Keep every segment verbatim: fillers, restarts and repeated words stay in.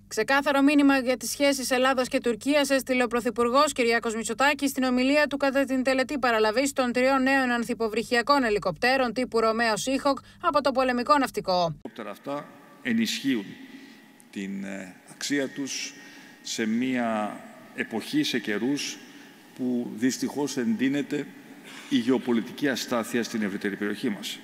Ξεκάθαρο μήνυμα για τις σχέσεις Ελλάδας και Τουρκίας έστειλε ο Πρωθυπουργός Κυριάκος Μητσοτάκης στην ομιλία του κατά την τελετή παραλαβής των τριών νέων ανθυποβρυχιακών ελικοπτέρων τύπου Ρωμαίο Seahawk από το πολεμικό ναυτικό. Τα ελικόπτερα αυτά ενισχύουν την αξία τους σε μια εποχή, σε καιρούς που δυστυχώς εντείνεται η γεωπολιτική αστάθεια στην ευρύτερη περιοχή μας.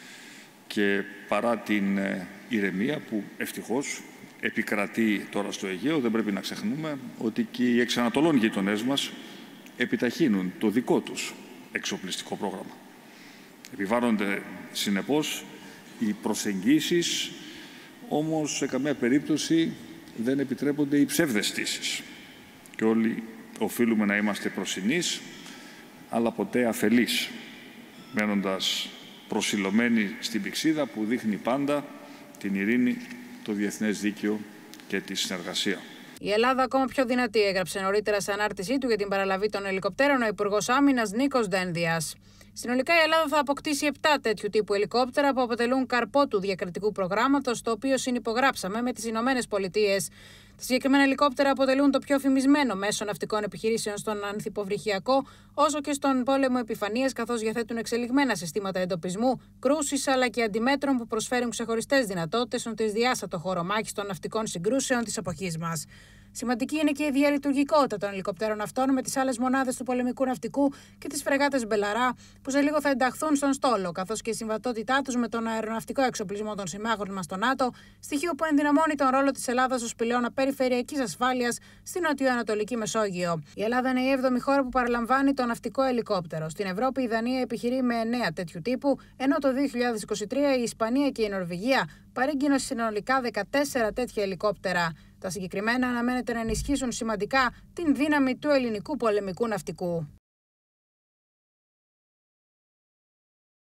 Και παρά την ηρεμία που ευτυχώς επικρατεί τώρα στο Αιγαίο, δεν πρέπει να ξεχνούμε ότι και οι εξανατολών γειτονές μας επιταχύνουν το δικό τους εξοπλιστικό πρόγραμμα. Επιβάλλονται συνεπώς οι προσεγγίσεις, όμως σε καμία περίπτωση δεν επιτρέπονται οι ψευδαισθήσεις. Και όλοι οφείλουμε να είμαστε προσινείς, αλλά ποτέ αφελείς, μένοντας προσιλωμένοι στην πυξίδα που δείχνει πάντα την ειρήνη, το διεθνές δίκαιο και τη συνεργασία. Η Ελλάδα ακόμα πιο δυνατή, έγραψε νωρίτερα σε ανάρτησή του για την παραλαβή των ελικοπτέρων ο Υπουργός Άμυνας Νίκος Δένδιας. Συνολικά η Ελλάδα θα αποκτήσει επτά τέτοιου τύπου ελικόπτερα που αποτελούν καρπό του διακρατικού προγράμματος, το οποίο συνυπογράψαμε με τις Ηνωμένες Πολιτείες. Τα συγκεκριμένα ελικόπτερα αποτελούν το πιο φημισμένο μέσο ναυτικών επιχειρήσεων στον ανθυποβρυχιακό, όσο και στον πόλεμο επιφανείας, καθώς διαθέτουν εξελιγμένα συστήματα εντοπισμού, κρούσης αλλά και αντιμέτρων που προσφέρουν ξεχωριστές δυνατότητες στον τρισδιάστατο χώρο μάχης των ναυτικών συγκρούσεων της εποχής μας. Σημαντική είναι και η διαλειτουργικότητα των ελικοπτέρων αυτών με τις άλλες μονάδες του πολεμικού ναυτικού και τις φρεγάτες Μπελαρά, που σε λίγο θα ενταχθούν στον στόλο, καθώς και η συμβατότητά τους με τον αεροναυτικό εξοπλισμό των συμμάχων μας στο ΝΑΤΟ, στοιχείο που ενδυναμώνει τον ρόλο της Ελλάδας ως πυλώνα περιφερειακής ασφάλειας στην νοτιοανατολική Μεσόγειο. Η Ελλάδα είναι η έβδομη χώρα που παραλαμβάνει το ναυτικό ελικόπτερο. Στην Ευρώπη η Δανία επιχειρεί με εννέα τέτοιου τύπου, ενώ το δύο χιλιάδες είκοσι τρία η Ισπανία και η Νορβηγία παρήγγειναν συνολικά δεκατέσσερα τέτοια ελικόπτερα. Τα συγκεκριμένα αναμένεται να ενισχύσουν σημαντικά την δύναμη του ελληνικού πολεμικού ναυτικού.